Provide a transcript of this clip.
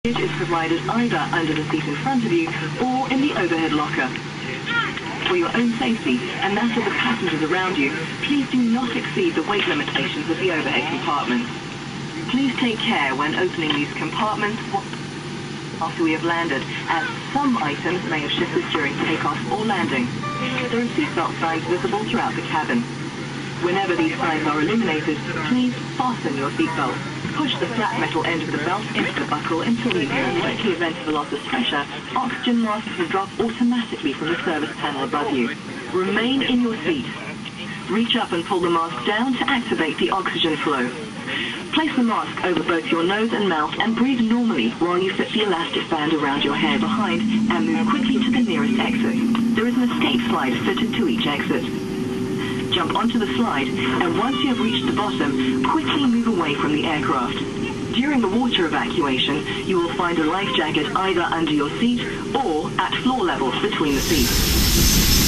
Is provided either under the seat in front of you or in the overhead locker. For your own safety and that of the passengers around you, please do not exceed the weight limitations of the overhead compartments. Please take care when opening these compartments after we have landed, as some items may have shifted during takeoff or landing. There are seatbelt signs visible throughout the cabin. Whenever these signs are illuminated, please fasten your seatbelt. Push the flat metal end of the belt into the buckle until you hear a likely event of a loss of pressure. Oxygen masks will drop automatically from the service panel above you. Remain in your seat. Reach up and pull the mask down to activate the oxygen flow. Place the mask over both your nose and mouth and breathe normally while you fit the elastic band around your hair behind and move quickly to the nearest exit. There is an escape slide fitted to each exit. Jump onto the slide, and once you have reached the bottom, quickly move away from the aircraft. During the water evacuation, you will find a life jacket either under your seat or at floor level between the seats.